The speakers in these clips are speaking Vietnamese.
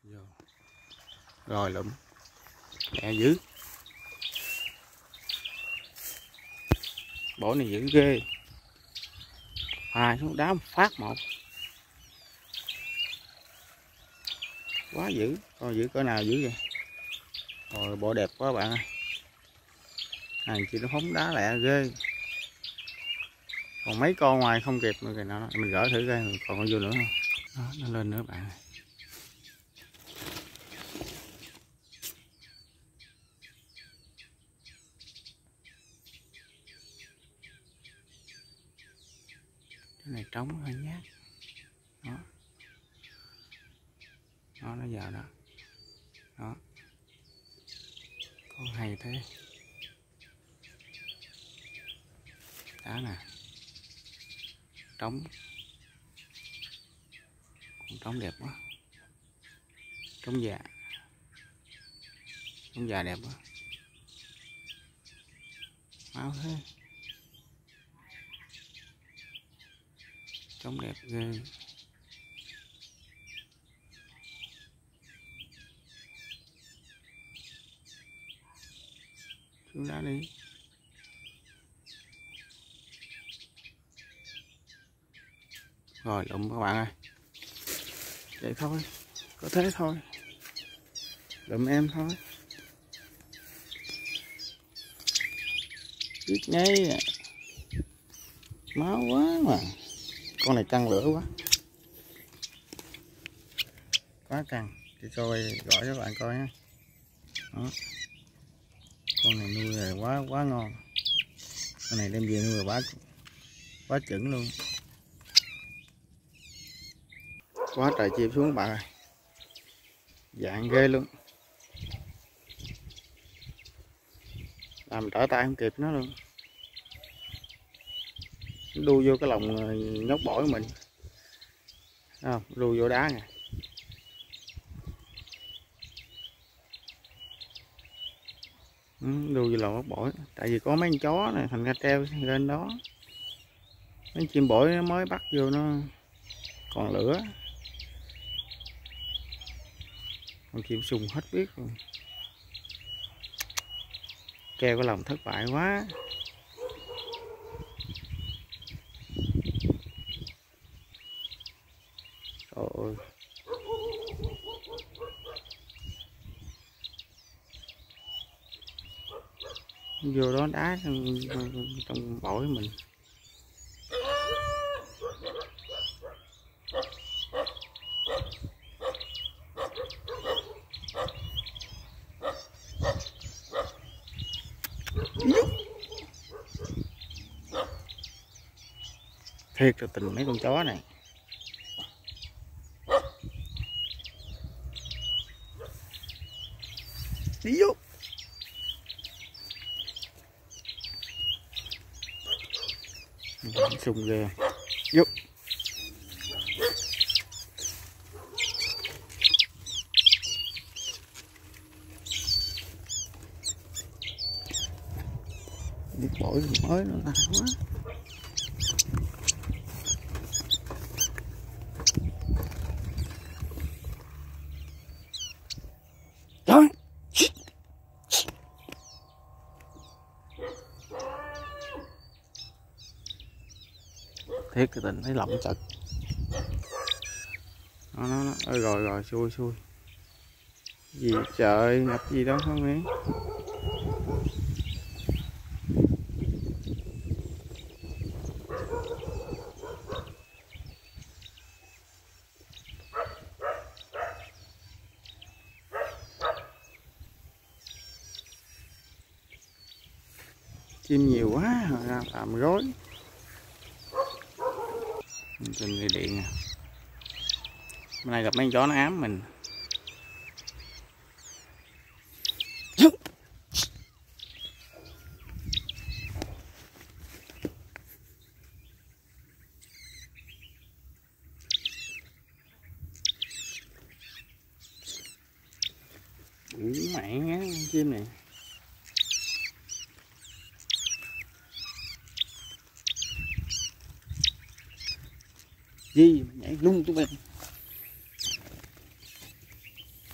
Rồi lụm mẹ dữ, bộ này dữ ghê, xuống đá phát một quá dữ, coi dữ cỡ nào dữ vậy. Rồi bộ đẹp quá bạn ơi, hàng chi nó phóng đá lẹ ghê, còn mấy con ngoài không kịp nữa kìa. Nó mình gỡ thử coi còn có vô nữa không. Đó, nó lên nữa bạn ơi. Cái này trống hơi nhát đó, nó vào đó đó, con hay thế đá nè, trống, con trống đẹp quá, trống già, trống già đẹp quá, máu thế, trống đẹp ghê. Xuống đá đi. Rồi lụm các bạn ơi, vậy thôi, có thế thôi, lụm em thôi, biết ngay máu quá mà, con này căng lửa quá căng, thì coi gọi cho bạn coi nha. Đó, con này nuôi là quá ngon, con này đem về nuôi là quá chuẩn luôn, quá trời chim xuống bạn ơi, dạng ghê luôn, làm trở tay không kịp nó luôn, đu vô cái lồng nhốt bổi của mình, thấy không, đu vô đá nè, đu vô lồng nhốt bổi, tại vì có mấy con chó này thành ra treo lên đó, mấy chim bổi nó mới bắt vô nó còn lửa, con chim sùng hết biết rồi, treo cái lồng thất bại quá. Trời ơi, vô đó đá trong bổi mình. Thiệt là tình mấy con chó này. Đi vô. Sùng ghê. Vô. Biết bổi mới nó lạ quá. Trời. Thiệt cái tình thấy lộng chật. Nó. Ơi rồi xui. Gì trời, ngập gì đó không ấy. Chim nhiều quá làm rối. Trên dây điện nè. Hôm nay gặp mấy con chó nó ám mình. Mẹ ngán con chim này. Gì mà nhảy lung tung bên.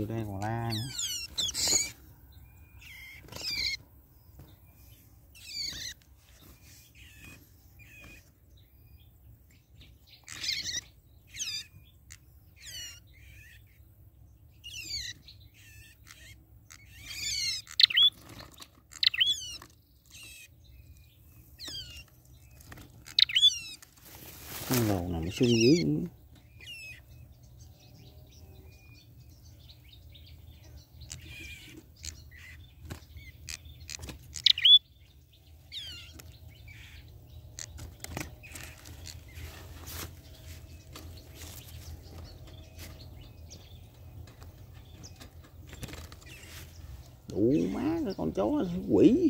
vô đây còn la nữa. Con lồ nằm xuống dưới nữa. Đủ má cái con chó quỷ.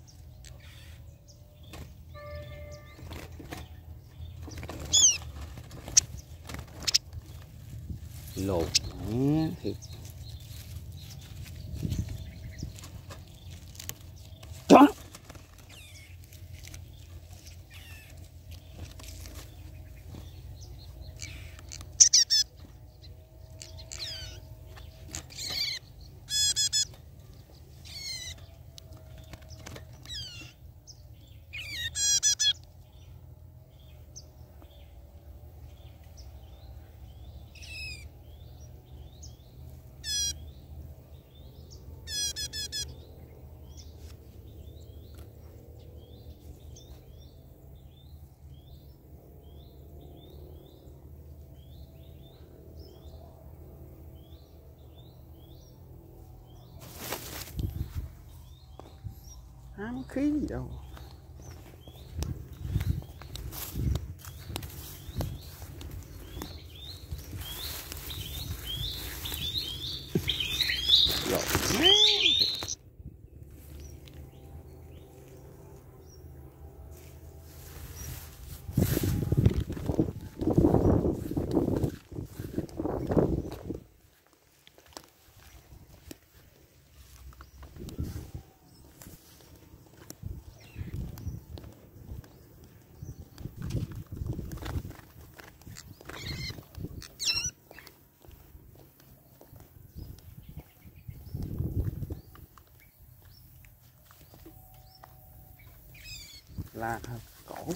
Lột mẹ thiệt. Chó. Ám khí gì đâu. Lột má. La cổ.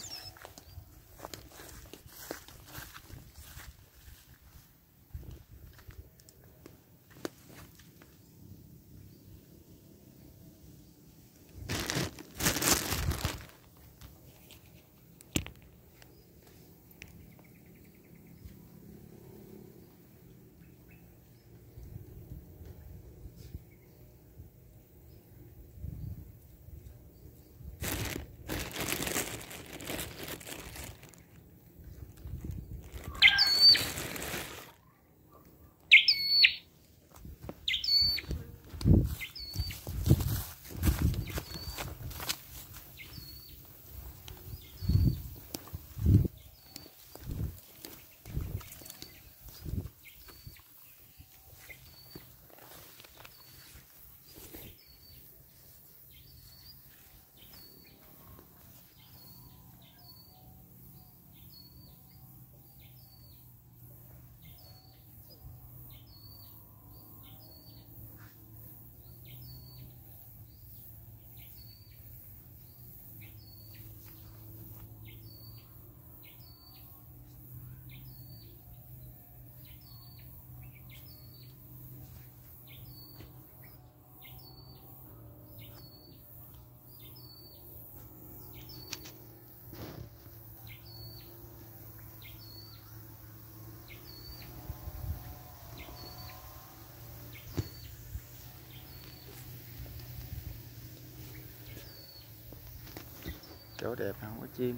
Chỗ đẹp không có chim.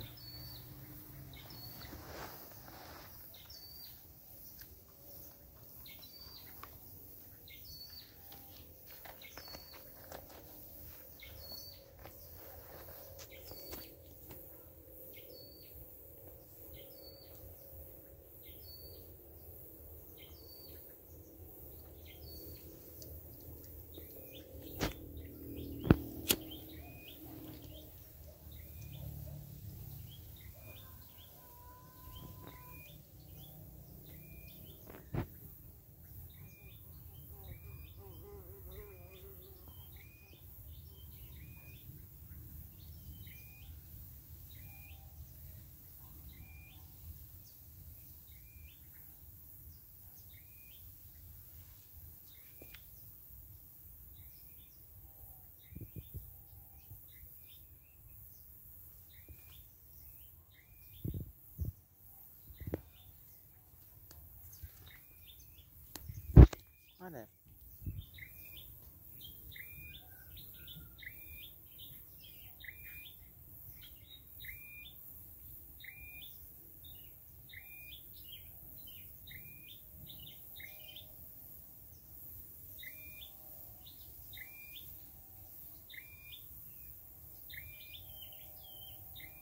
đẹp.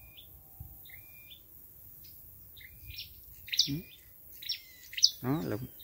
Đó lụm